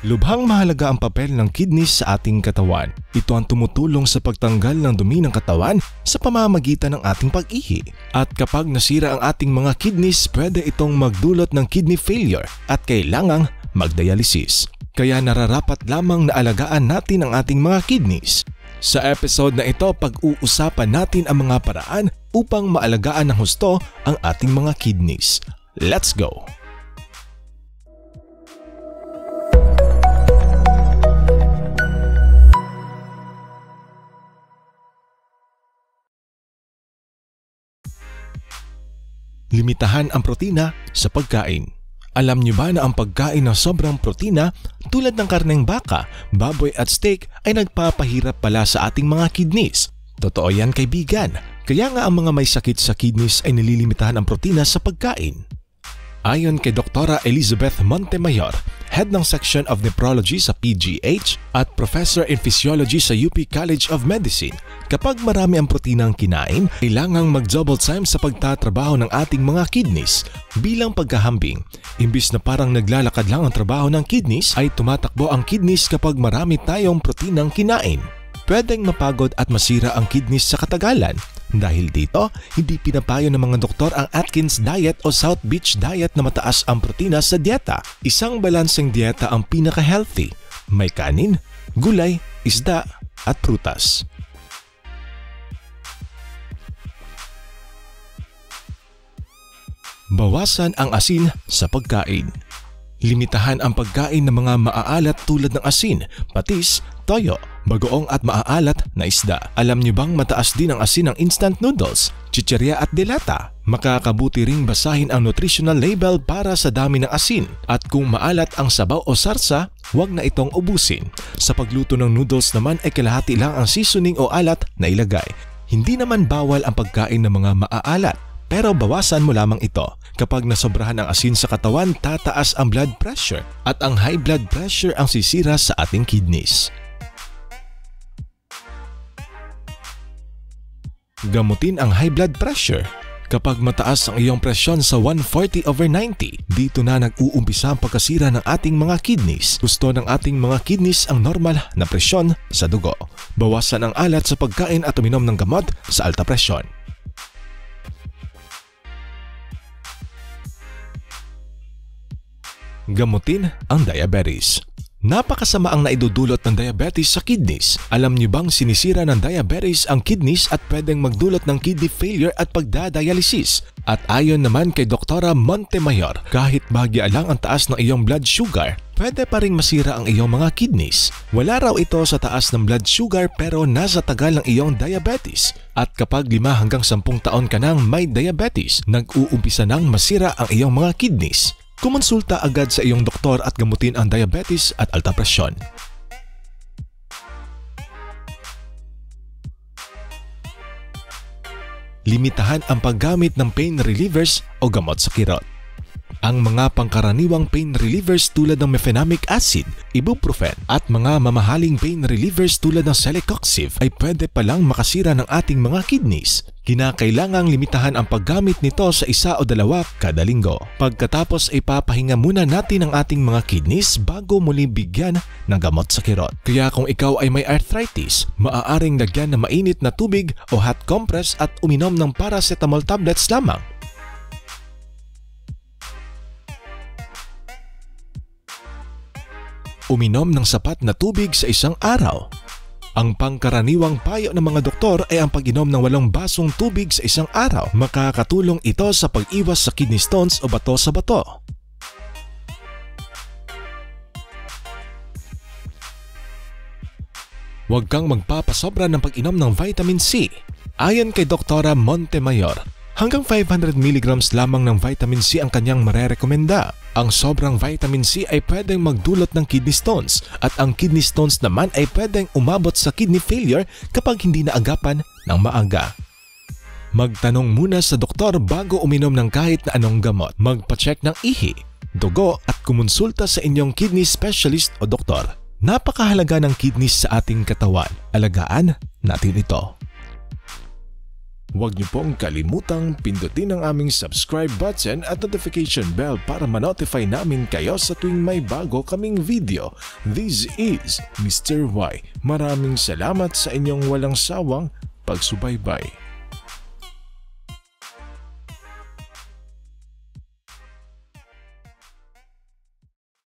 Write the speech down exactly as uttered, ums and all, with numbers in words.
Lubhang mahalaga ang papel ng kidneys sa ating katawan. Ito ang tumutulong sa pagtanggal ng dumi ng katawan sa pamamagitan ng ating pag-ihi. At kapag nasira ang ating mga kidneys, pwede itong magdulot ng kidney failure at kailangang magdialysis. Kaya nararapat lamang na alagaan natin ang ating mga kidneys. Sa episode na ito, pag-uusapan natin ang mga paraan upang maalagaan ng husto ang ating mga kidneys. Let's go! Limitahan ang protina sa pagkain. Alam niyo ba na ang pagkain ng sobrang protina tulad ng karneng baka, baboy at steak ay nagpapahirap pala sa ating mga kidneys? Totoo yan, kaibigan. Kaya nga ang mga may sakit sa kidneys ay nililimitahan ang protina sa pagkain. Ayon kay Doktora Elizabeth Montemayor, Head ng Section of Nephrology sa P G H at Professor in Physiology sa U P College of Medicine, kapag marami ang protina ang kinain, kailangang mag-double time sa pagtatrabaho ng ating mga kidneys. Bilang pagkahambing, imbis na parang naglalakad lang ang trabaho ng kidneys, ay tumatakbo ang kidneys kapag marami tayong protinang kinain. Pwedeng mapagod at masira ang kidneys sa katagalan. Dahil dito, hindi pinapayo ng mga doktor ang Atkins Diet o South Beach Diet na mataas ang protina sa dieta. Isang balanseng dieta ang pinaka-healthy. May kanin, gulay, isda at prutas. Bawasan ang asin sa pagkain. Limitahan ang pagkain ng mga maaalat tulad ng asin, patis, toyo, bagoong at maaalat na isda. Alam niyo bang mataas din ang asin ng instant noodles, chichirya at delata? Makakabuti ring basahin ang nutritional label para sa dami ng asin. At kung maalat ang sabaw o sarsa, huwag na itong ubusin. Sa pagluto ng noodles naman ay kalahati lang ang seasoning o alat na ilagay. Hindi naman bawal ang pagkain ng mga maaalat, pero bawasan mo lamang ito. Kapag nasobrahan ang asin sa katawan, tataas ang blood pressure at ang high blood pressure ang sisira sa ating kidneys. Gamutin ang high blood pressure. Kapag mataas ang iyong presyon sa one forty over ninety, dito na nag-uumpisa ang pagkasira ng ating mga kidneys. Gusto ng ating mga kidneys ang normal na presyon sa dugo. Bawasan ang alat sa pagkain at uminom ng gamot sa alta presyon. Gamutin ang diabetes. Napakasama ang naidudulot ng diabetes sa kidneys. Alam niyo bang sinisira ng diabetes ang kidneys at pwedeng magdulot ng kidney failure at pagdadialysis? At ayon naman kay Doktora Montemayor, kahit bahagya lang ang taas ng iyong blood sugar, pwede pa ring masira ang iyong mga kidneys. Wala raw ito sa taas ng blood sugar pero nasa tagal ng iyong diabetes. At kapag lima hanggang sampung taon ka nang may diabetes, nag-uumpisa nang masira ang iyong mga kidneys. Kumonsulta agad sa iyong doktor at gamutin ang diabetes at alta presyon. Limitahan ang paggamit ng pain relievers o gamot sa kirot. Ang mga pangkaraniwang pain relievers tulad ng mefenamic acid, ibuprofen at mga mamahaling pain relievers tulad ng celecoxib ay pwede palang makasira ng ating mga kidneys. Kinakailangang limitahan ang paggamit nito sa isa o dalawa kada linggo. Pagkatapos ay papahinga muna natin ang ating mga kidneys bago muli bigyan ng gamot sa kirot. Kaya kung ikaw ay may arthritis, maaaring lagyan ng mainit na tubig o hot compress at uminom ng paracetamol tablets lamang. Uminom ng sapat na tubig sa isang araw. Ang pangkaraniwang payo ng mga doktor ay ang pag-inom ng walong basong tubig sa isang araw. Makakatulong ito sa pag-iwas sa kidney stones o bato sa bato. Huwag kang magpapasobra ng pag-inom ng vitamin C. Ayon kay Doktora Montemayor, hanggang five hundred milligrams lamang ng vitamin C ang kanyang marerekomenda. Ang sobrang vitamin C ay pwedeng magdulot ng kidney stones at ang kidney stones naman ay pwedeng umabot sa kidney failure kapag hindi naagapan ng maaga. Magtanong muna sa doktor bago uminom ng kahit na anong gamot. Magpa-check ng ihi, dugo at kumonsulta sa inyong kidney specialist o doktor. Napakahalaga ng kidneys sa ating katawan. Alagaan natin ito. Huwag niyo pong kalimutang pindutin ang aming subscribe button at notification bell para ma-notify namin kayo sa tuwing may bago kaming video. This is Mister Y. Maraming salamat sa inyong walang sawang pagsubaybay.